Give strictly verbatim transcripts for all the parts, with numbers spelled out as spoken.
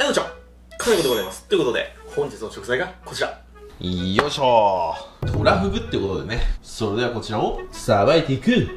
はい、こんにちは。かねこでございます。ということで、本日の食材がこちら。 よいしょー。トラフグってことでね。それではこちらをさばいていく。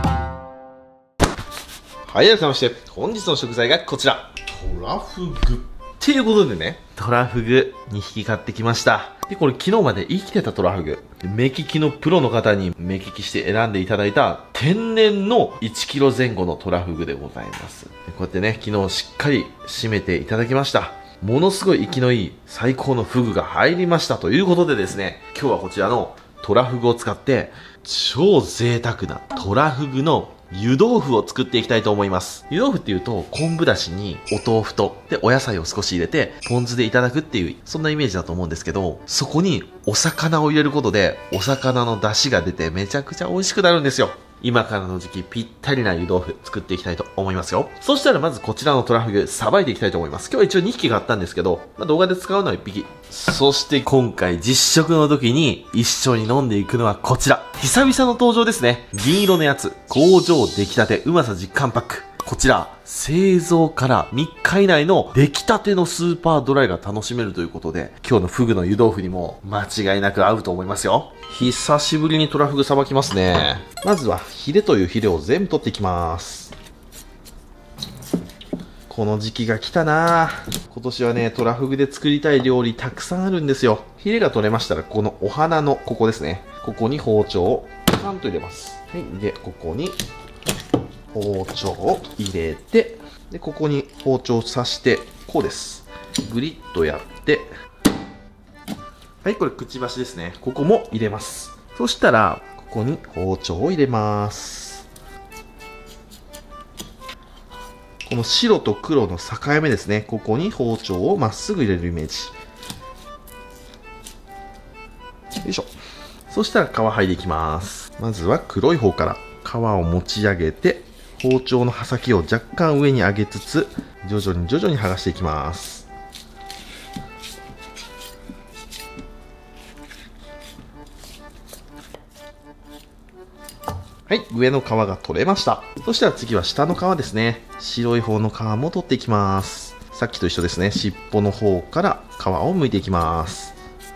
はい、改めまして、本日の食材がこちら。トラフグ。っていうことでね、トラフグにひき買ってきました。で、これ昨日まで生きてたトラフグ。目利きのプロの方に目利きして選んでいただいた天然のいちキロぜん後のトラフグでございます。でこうやってね、昨日しっかり締めていただきました。ものすごい生きのいい最高のフグが入りましたということでですね、今日はこちらのトラフグを使って超贅沢なトラフグの湯豆腐を作っていきたいと思います。湯豆腐っていうと昆布だしにお豆腐とでお野菜を少し入れてポン酢でいただくっていうそんなイメージだと思うんですけど、そこにお魚を入れることでお魚の出汁が出てめちゃくちゃ美味しくなるんですよ。今からの時期ぴったりな湯豆腐作っていきたいと思いますよ。そしたらまずこちらのトラフグさばいていきたいと思います。今日は一応にひきがあったんですけど、まあ、動画で使うのはいっぴき。そして今回実食の時に一緒に飲んでいくのはこちら。久々の登場ですね。銀色のやつ。工場出来たてうまさ実感パック。こちら、製造からみっか以内の出来たてのスーパードライが楽しめるということで、今日のフグの湯豆腐にも間違いなく合うと思いますよ。久しぶりにトラフグさばきますね。まずはヒレというヒレを全部取っていきます。この時期が来たなぁ。今年はね、トラフグで作りたい料理たくさんあるんですよ。ヒレが取れましたら、このお花のここですね。ここに包丁をパンと入れます。はい。で、ここに包丁を入れて、で、ここに包丁を刺して、こうです。グリッとやって、はい、これくちばしですね。ここも入れます。そしたら、ここに包丁を入れます。この白と黒の境目ですね。ここに包丁をまっすぐ入れるイメージ。よいしょ。そしたら皮剥いでいきます。まずは黒い方から皮を持ち上げて、包丁の刃先を若干上に上げつつ、徐々に徐々に剥がしていきます。はい、上の皮が取れました。そしたら次は下の皮ですね。白い方の皮も取っていきます。さっきと一緒ですね。尻尾の方から皮を剥いていきます。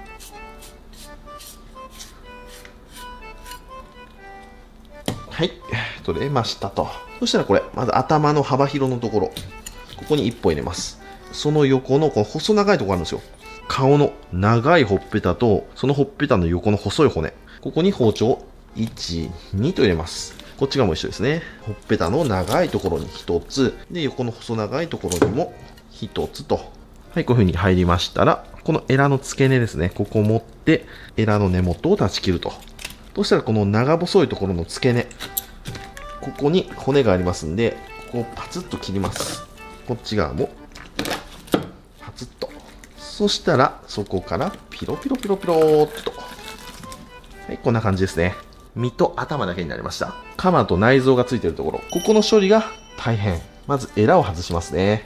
はい、取れましたと。そしたらこれ、まず頭の幅広のところ、ここにいっぽん入れます。その横のこの細長いところあるんですよ。顔の長いほっぺたと、そのほっぺたの横の細い骨。ここに包丁をいち、にと入れます。こっち側も一緒ですね。ほっぺたの長いところにひとつ、で、横の細長いところにもひとつと。はい、こういう風に入りましたら、このエラの付け根ですね。ここを持って、エラの根元を断ち切ると。そしたらこの長細いところの付け根、ここに骨がありますんで、ここをパツッと切ります。こっち側もパツッと。そしたらそこからピロピロピロピローっと。はい、こんな感じですね。身と頭だけになりました。カマと内臓がついているところ、ここの処理が大変。まずエラを外しますね。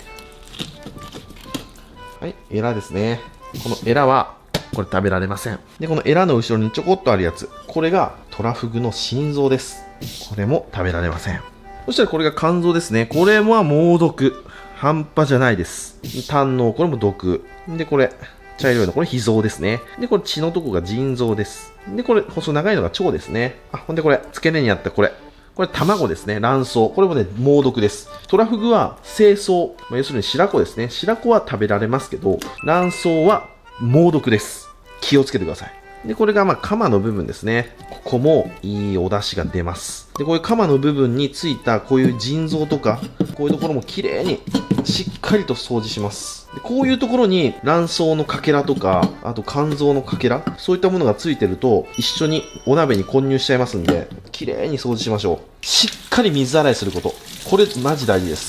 はい、エラですね。このエラはこれ食べられません。で、このエラの後ろにちょこっとあるやつ。これがトラフグの心臓です。これも食べられません。そしたらこれが肝臓ですね。これも猛毒。半端じゃないです。胆のう、これも毒。で、これ、茶色いの、これ脾臓ですね。で、これ血のとこが腎臓です。で、これ、細長いのが腸ですね。あ、ほんでこれ、付け根にあったこれ。これ卵ですね。卵巣。これもね、猛毒です。トラフグは精巣、まあ、要するに白子ですね。白子は食べられますけど、卵巣は猛毒です。気をつけてください。で、これがまあ、カマの部分ですね。ここもいいお出汁が出ます。で、こういうカマの部分についた、こういう腎臓とか、こういうところも綺麗に、しっかりと掃除します。で、こういうところに卵巣のかけらとか、あと肝臓のかけら、そういったものがついてると、一緒にお鍋に混入しちゃいますんで、綺麗に掃除しましょう。しっかり水洗いすること。これマジ大事です。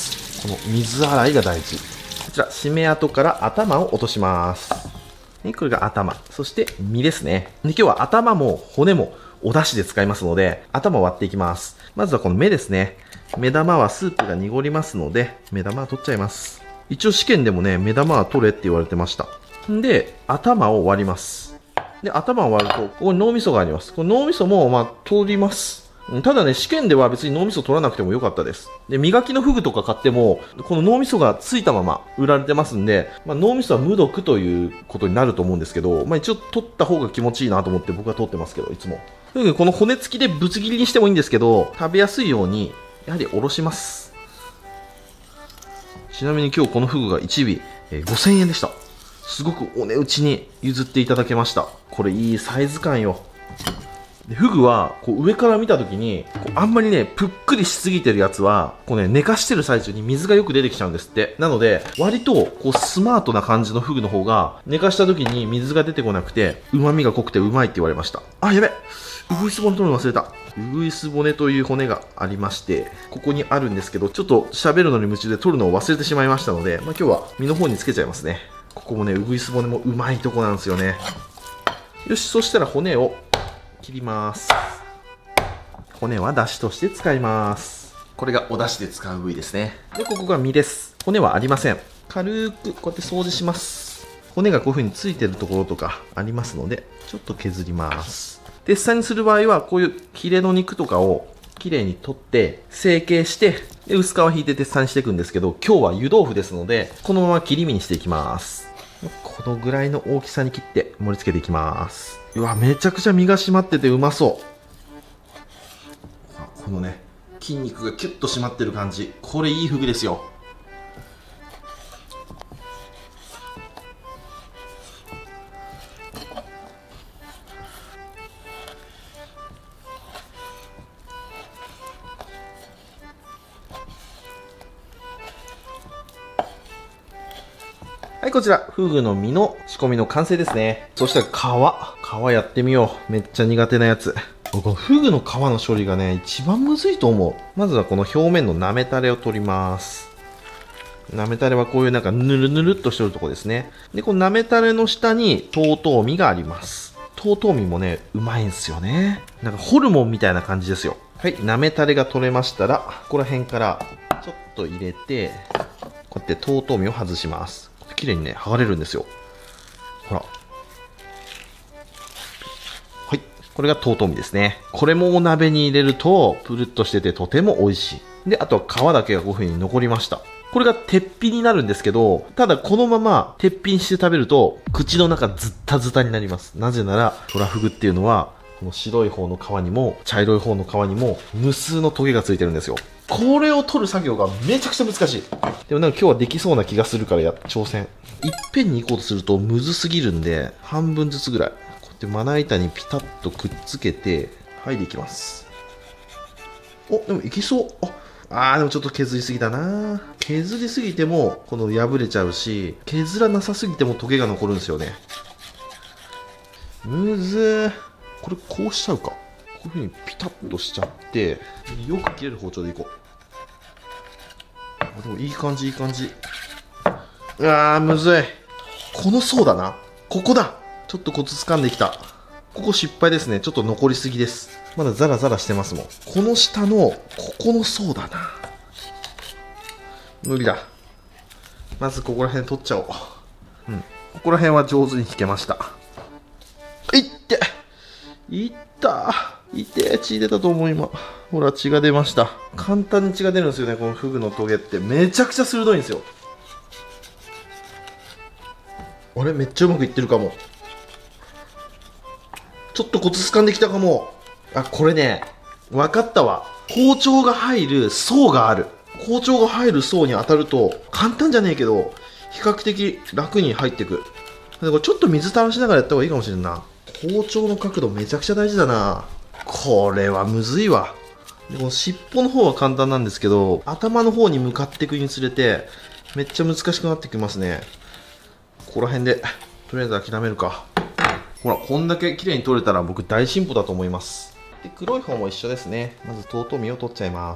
この水洗いが大事。こちら、締め跡から頭を落とします。これが頭。そして身ですね。で、今日は頭も骨もお出汁で使いますので、頭を割っていきます。まずはこの目ですね。目玉はスープが濁りますので、目玉は取っちゃいます。一応試験でもね、目玉は取れって言われてました。んで、頭を割ります。で、頭を割ると、ここに脳みそがあります。この脳みそも、まあ、取ります。 ただね、試験では別に脳みそ取らなくてもよかったです。で、磨きのフグとか買っても、この脳みそがついたまま売られてますんで、まあ、脳みそは無毒ということになると思うんですけど、まあ、一応取った方が気持ちいいなと思って僕は取ってますけど、いつも。というわけでこの骨付きでぶつ切りにしてもいいんですけど、食べやすいように、やはりおろします。ちなみに今日このフグがいち尾、えー、ごせんえんでした。すごくお値打ちに譲っていただけました。これいいサイズ感よ。でフグはこう上から見たときにこうあんまりねぷっくりしすぎてるやつはこう、ね、寝かしてる最中に水がよく出てきちゃうんですって。なので割とこうスマートな感じのフグの方が寝かしたときに水が出てこなくて旨味が濃くてうまいって言われました。あ、やべ、ウグイス骨取るの忘れた。ウグイス骨という骨がありましてここにあるんですけど、ちょっと喋るのに夢中で取るのを忘れてしまいましたので、まあ、今日は身の方につけちゃいますね。ここもねウグイス骨もうまいとこなんですよね。よし、そしたら骨を切ります。骨は出汁として使います。これがお出汁で使う部位ですね。で、ここが身です。骨はありません。軽くこうやって掃除します。骨がこういう風についてるところとかありますので、ちょっと削ります。鉄砂にする場合は、こういうヒレの肉とかをきれいに取って、成形して、で薄皮引いて鉄砂にしていくんですけど、今日は湯豆腐ですので、このまま切り身にしていきます。このぐらいの大きさに切って盛り付けていきます。うわ、めちゃくちゃ身が締まっててうまそう。このね、筋肉がキュッと締まってる感じ。これいいフグですよ。はい、こちら、フグの身の仕込みの完成ですね。そしたら皮。皮やってみよう。めっちゃ苦手なやつ。このフグの皮の処理がね、一番むずいと思う。まずはこの表面のなめたれを取ります。なめたれはこういうなんかぬるぬるっとしてるとこですね。で、このなめたれの下にトウトウミがあります。トウトウミもね、うまいんすよね。なんかホルモンみたいな感じですよ。はい、なめたれが取れましたら、ここら辺からちょっと入れて、こうやってトウトウミを外します。綺麗にね、剥がれるんですよ。ほら。はい。これがトウトウミですね。これもお鍋に入れると、プルッとしててとても美味しい。で、あとは皮だけがこういう風に残りました。これが鉄皮になるんですけど、ただこのまま鉄皮にして食べると、口の中ズッタズタになります。なぜなら、トラフグっていうのは、この白い方の皮にも、茶色い方の皮にも、無数のトゲがついてるんですよ。これを取る作業がめちゃくちゃ難しい。でもなんか今日はできそうな気がするからや、挑戦。いっぺんに行こうとするとむずすぎるんで、半分ずつぐらい。こうやってまな板にピタッとくっつけて、はい、でいきます。お、でもいきそう。あ、あーでもちょっと削りすぎだな。削りすぎても、この破れちゃうし、削らなさすぎてもトゲが残るんですよね。むずー。これこうしちゃうか。こういう風にピタッとしちゃって、よく切れる包丁でいこう。でもいい感じいい感じ。うわーむずい。この層だな。ここだ。ちょっとコツ掴んできた。ここ失敗ですね。ちょっと残りすぎです。まだザラザラしてますもん。この下のここの層だな。無理だ。まずここら辺取っちゃおう。うん。ここら辺は上手に引けました。いっていったいてー、血出たと思う今。ほら血が出ました。簡単に血が出るんですよね、このフグのトゲってめちゃくちゃ鋭いんですよ。あれめっちゃうまくいってるかも。ちょっとコツ掴んできたかも。あ、これね、分かったわ。包丁が入る層がある。包丁が入る層に当たると簡単じゃねえけど比較的楽に入ってく。だからちょっと水垂らしながらやった方がいいかもしれんな。包丁の角度めちゃくちゃ大事だな。これはむずいわ。でこの尻尾の方は簡単なんですけど、頭の方に向かっていくにつれてめっちゃ難しくなってきますね。ここら辺でとりあえず諦めるか。ほらこんだけ綺麗に取れたら僕大進歩だと思います。で黒い方も一緒ですね。まずトウトウミを取っちゃいます。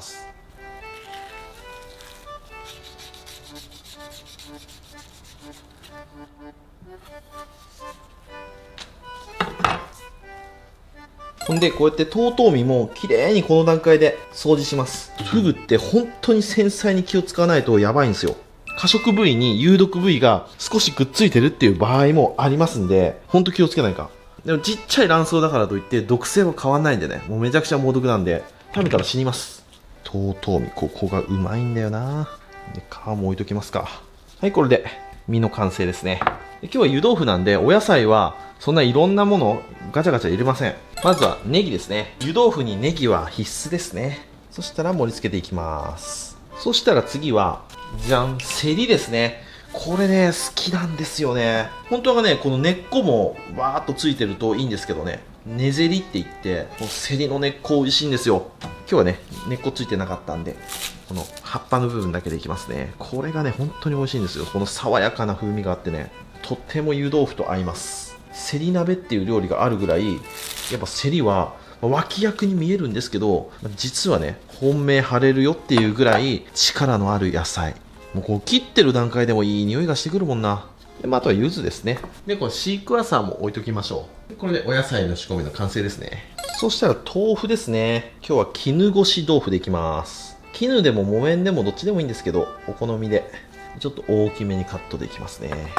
ほんでこうやってトウトウミも綺麗にこの段階で掃除します。フグって本当に繊細に気を使わないとやばいんですよ。過食部位に有毒部位が少しくっついてるっていう場合もありますんで、本当気をつけないか。でもちっちゃい卵巣だからといって毒性は変わんないんでね、もうめちゃくちゃ猛毒なんで食べたら死にます。トウトウミ、ここがうまいんだよな。で、皮も置いときますか。はい、これで身の完成ですね。で、今日は湯豆腐なんで、お野菜はそんないろんなものガチャガチャ入れません。まずはネギですね。湯豆腐にネギは必須ですね。そしたら盛り付けていきます。そしたら次は、じゃん、セリですね。これね、好きなんですよね。本当はね、この根っこもわーっとついてるといいんですけどね。根ゼリって言って、このセリの根っこ美味しいんですよ。今日はね、根っこついてなかったんで、この葉っぱの部分だけでいきますね。これがね、本当に美味しいんですよ。この爽やかな風味があってね、とっても湯豆腐と合います。セリ鍋っていう料理があるぐらい、やっぱセリは、脇役に見えるんですけど、実はね、本命張れるよっていうぐらい力のある野菜。もうこう切ってる段階でもいい匂いがしてくるもんな。で、まあ、あとは柚子ですね。で、これシークワーサーも置いときましょう。で、これでお野菜の仕込みの完成ですね。そしたら豆腐ですね。今日は絹ごし豆腐でいきます。絹でも木綿でもどっちでもいいんですけど、お好みでちょっと大きめにカットでいきますね。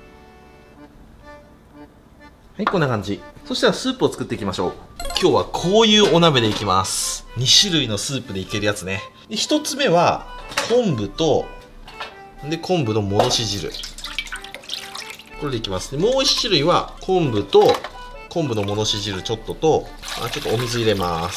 はい、こんな感じ。そしたらスープを作っていきましょう。今日はこういうお鍋でいきます。に種類のスープでいけるやつね。で、ひとつめは昆布と、で、昆布の戻し汁。これでいきます。で、もういち種類は昆布と昆布の戻し汁ちょっとと、あ、ちょっとお水入れます。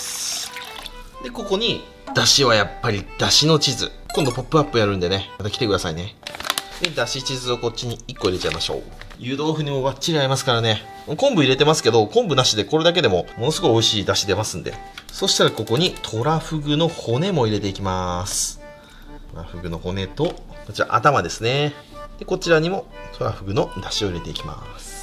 で、ここにだしはやっぱりだしの地図。今度ポップアップやるんでね、また来てくださいね。で、だし地図をこっちにいっこ入れちゃいましょう。湯豆腐にもバッチリ合いますからね。昆布入れてますけど、昆布なしでこれだけでもものすごい美味しいだし出ますんで。そしたらここにトラフグの骨も入れていきます。トラフグの骨と、こちら頭ですね。で、こちらにもトラフグのだしを入れていきます。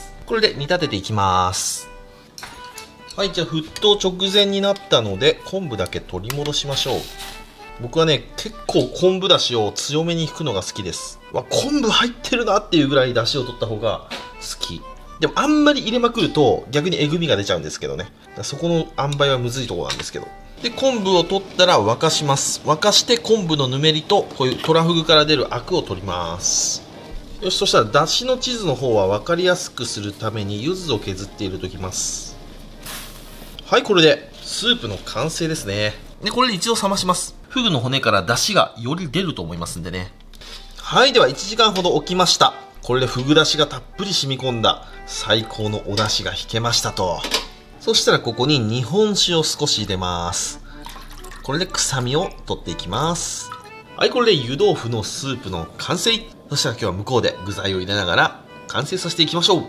これで煮立てていきます。はい、じゃあ沸騰直前になったので、昆布だけ取り戻しましょう。僕はね、結構昆布だしを強めに引くのが好きです。わ、昆布入ってるなっていうぐらいだしを取った方が好き。でもあんまり入れまくると逆にえぐみが出ちゃうんですけどね。そこの塩梅はむずいところなんですけど。で、昆布を取ったら沸かします。沸かして昆布のぬめりとこういうトラフグから出るアクを取ります。よし、そしたらだしの地図の方は分かりやすくするために柚子を削って入れときます。はい、これでスープの完成ですね。で、これで一度冷まします。フグの骨から出汁がより出ると思いますんでね。はい、ではいちじかんほど置きました。これでフグ出汁がたっぷり染み込んだ最高のお出汁が引けましたと。そしたらここに日本酒を少し入れます。これで臭みを取っていきます。はい、これで湯豆腐のスープの完成。そしたら今日は向こうで具材を入れながら完成させていきましょう。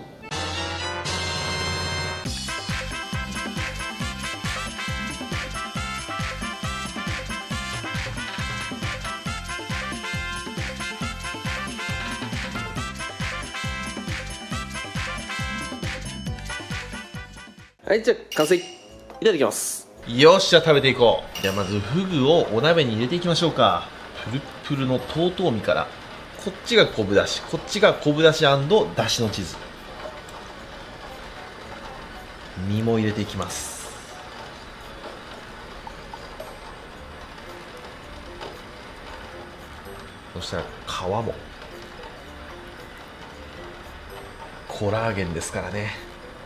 はい、じゃあ完成。いただきます。よっしゃ、食べていこう。じゃあまずフグをお鍋に入れていきましょうか。プルプルのトウトウミから、こっちが昆布だし、こっちが昆布だし&だしの地図。身も入れていきます。そしたら皮もコラーゲンですからね。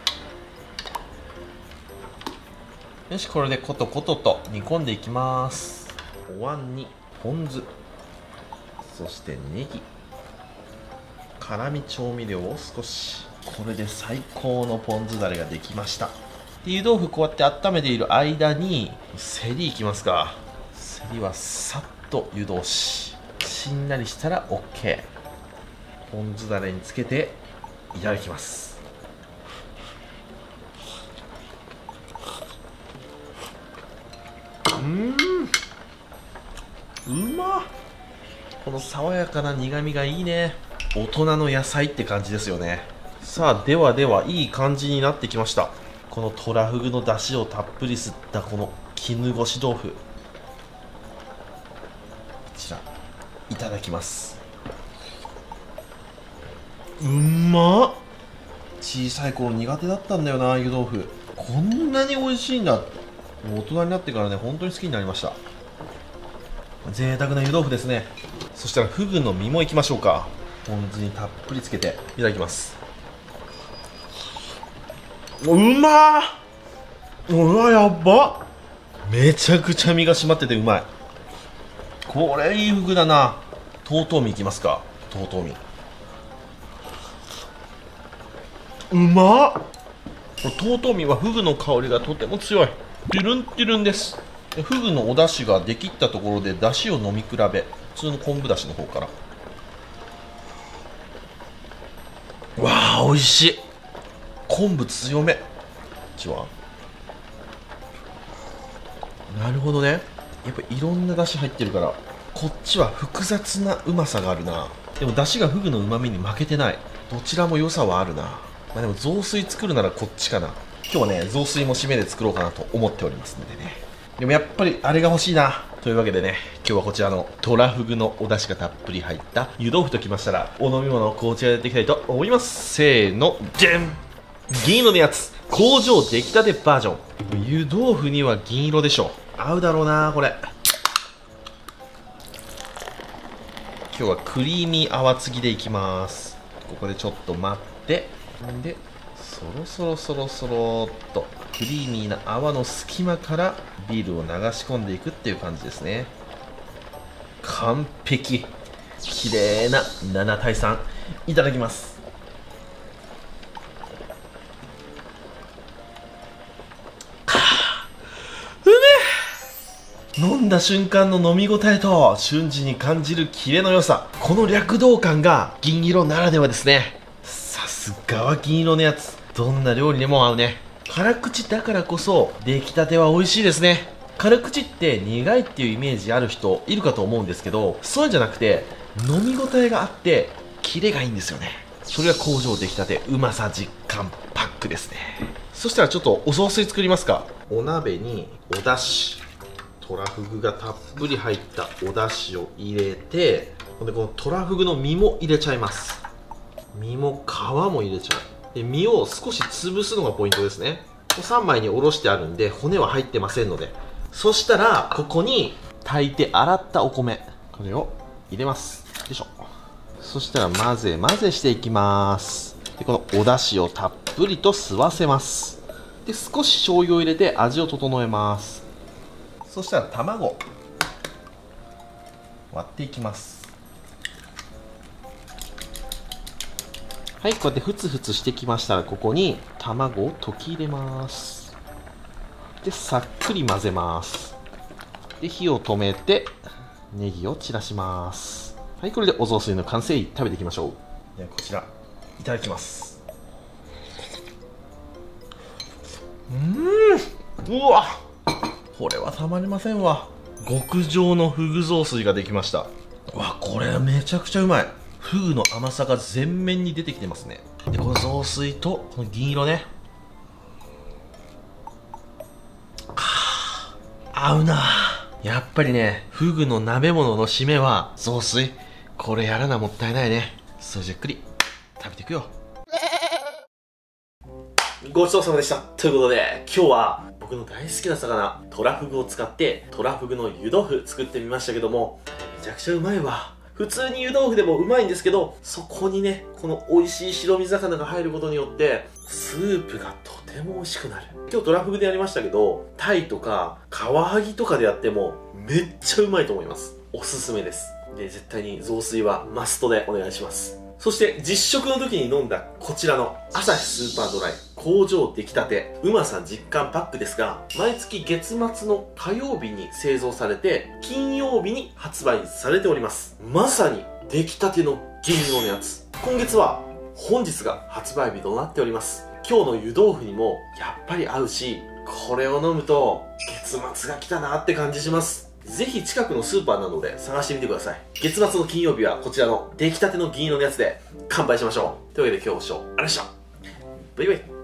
よし、これでコトコトと煮込んでいきます。お椀にポン酢、そしてネギ、辛味調味料を少し。これで最高のポン酢だれができました。で、湯豆腐こうやって温めている間にセリいきますか。セリはさっと湯通し、しんなりしたら OK。 ポン酢だれにつけていただきます。うーん、うまっ。この爽やかな苦みがいいね。大人の野菜って感じですよね。さあ、ではではいい感じになってきました。このトラフグの出汁をたっぷり吸ったこの絹ごし豆腐、こちらいただきます。うまっ。小さい頃苦手だったんだよな、湯豆腐。こんなに美味しいんだ。もう大人になってからね、本当に好きになりました。贅沢な湯豆腐ですね。そしたらフグの身もいきましょうか。ポン酢にたっぷりつけていただきます。うまー。うわ、やばっ。 めちゃくちゃ身が締まっててうまい。これいいフグだな。トウトウミいきますか。トウトウミうまっ。トウトウミはフグの香りがとても強い。トゥルントゥルンです。フグのお出汁ができったところで出汁を飲み比べ、普通の昆布出汁の方から。わあ美味しい。昆布強め。こっちはなるほどね。やっぱいろんな出汁入ってるからこっちは複雑なうまさがあるな。でも出汁がフグのうまみに負けてない。どちらも良さはあるな。まあでも雑炊作るならこっちかな。今日はね雑炊も締めで作ろうかなと思っておりますのでね。でもやっぱりあれが欲しいな。というわけでね、今日はこちらのトラフグのお出汁がたっぷり入った湯豆腐ときましたら、お飲み物をこちらでやっていきたいと思います。せーの、じゃん。銀色のやつ、工場出来たてバージョン。湯豆腐には銀色でしょ。合うだろうなこれ。今日はクリーミー泡継ぎでいきます。ここでちょっと待って、でそろそろそろそろっとクリーミーな泡の隙間からビールを流し込んでいくっていう感じですね。完璧。綺麗ななな対さん。いただきます。飲んだ瞬間の飲み応えと瞬時に感じるキレの良さ、この躍動感が銀色ならではですね。さすがは銀色のやつ、どんな料理にも合うね。辛口だからこそ出来たては美味しいですね。辛口って苦いっていうイメージある人いるかと思うんですけど、そうじゃなくて飲み応えがあってキレがいいんですよね。それが工場出来たてうまさ実感パックですね。そしたらちょっとお雑炊作りますか。お鍋におだし、トラフグがたっぷり入ったお出汁を入れて、ほんでこのトラフグの身も入れちゃいます。身も皮も入れちゃう。で身を少し潰すのがポイントですね。さんまいにおろしてあるんで骨は入ってませんので。そしたらここに炊いて洗ったお米、これを入れます。よいしょ。そしたら混ぜ混ぜしていきます。でこのお出汁をたっぷりと吸わせます。で少し醤油を入れて味を整えます。そしたら卵割っていきます。はい、こうやってふつふつしてきましたらここに卵を溶き入れます。でさっくり混ぜます。で火を止めてネギを散らします。はい、これでお雑炊の完成。食べていきましょう。ではこちらいただきます。うーん、うわ、これはたまりませんわ。極上のフグ雑炊ができました。わ、これめちゃくちゃうまい。フグの甘さが全面に出てきてますね。でこの雑炊とこの銀色ね、合うな。やっぱりね、フグの鍋物の締めは雑炊。これやらなもったいないね。それじゃっくり食べていくよ。 ごちそうさまでした。ということで今日は僕の大好きな魚トラフグを使ってトラフグの湯豆腐作ってみましたけども、めちゃくちゃうまいわ。普通に湯豆腐でもうまいんですけど、そこにねこの美味しい白身魚が入ることによってスープがとても美味しくなる。今日トラフグでやりましたけど、タイとかカワハギとかでやってもめっちゃうまいと思います。おすすめです。で絶対に雑炊はマストでお願いします。そして実食の時に飲んだこちらのアサヒスーパードライ工場出来たてうまさ実感パックですが、毎月月末の火曜日に製造されて金曜日に発売されております。まさに出来たての銀色のやつ。今月は本日が発売日となっております。今日の湯豆腐にもやっぱり合うし、これを飲むと月末が来たなって感じします。ぜひ近くのスーパーなどで探してみてください。月末の金曜日はこちらの出来たての銀色のやつで乾杯しましょう。というわけで今日もご視聴ありがとうございました。バイバイ。